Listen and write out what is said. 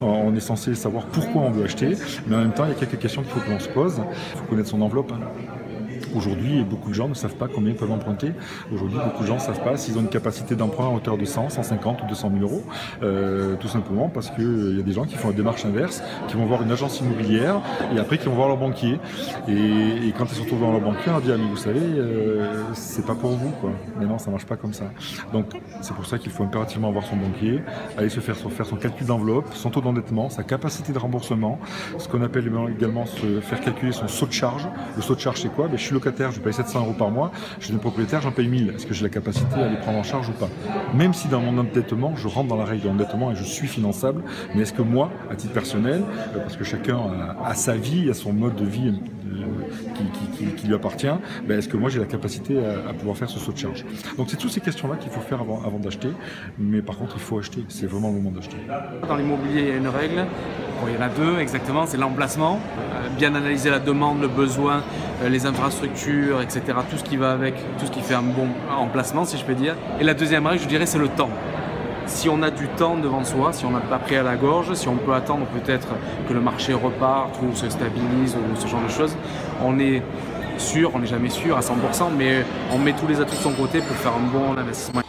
On est censé savoir pourquoi on veut acheter, mais en même temps, il y a quelques questions qu'il faut que l'on se pose. Il faut connaître son enveloppe. Aujourd'hui, beaucoup de gens ne savent pas combien ils peuvent emprunter. Aujourd'hui, beaucoup de gens ne savent pas s'ils ont une capacité d'emprunt à hauteur de 100, 150 ou 200 000 euros. Tout simplement parce qu'il y a des gens qui font la démarche inverse, qui vont voir une agence immobilière et après qui vont voir leur banquier. Et quand ils se retrouvent dans leur banquier, on leur dit « Ah mais vous savez, c'est pas pour vous, quoi. » Mais non, ça marche pas comme ça. Donc c'est pour ça qu'il faut impérativement voir son banquier, aller se faire son calcul d'enveloppe, son taux d'endettement, sa capacité de remboursement, ce qu'on appelle également se faire calculer son saut de charge. Le saut de charge, c'est quoi? Je suis locataire, je paye 700 euros par mois, je suis propriétaire, j'en paye 1000. Est-ce que j'ai la capacité à les prendre en charge ou pas? Même si dans mon endettement, je rentre dans la règle de l'endettement et je suis finançable, mais est-ce que moi, à titre personnel, parce que chacun a sa vie, a son mode de vie qui lui appartient, est-ce que moi j'ai la capacité à pouvoir faire ce saut de charge? Donc c'est toutes ces questions-là qu'il faut faire avant d'acheter, mais par contre il faut acheter, c'est vraiment le moment d'acheter. Dans l'immobilier, il y a une règle, il y en a deux exactement, c'est l'emplacement, bien analyser la demande, le besoin, les infrastructures, etc., tout ce qui va avec, tout ce qui fait un bon emplacement si je peux dire. Et la deuxième règle, je dirais, c'est le temps. Si on a du temps devant soi, si on n'a pas pris à la gorge, si on peut attendre peut-être que le marché reparte ou se stabilise ou ce genre de choses, on est sûr, on n'est jamais sûr à 100%, mais on met tous les atouts de son côté pour faire un bon investissement.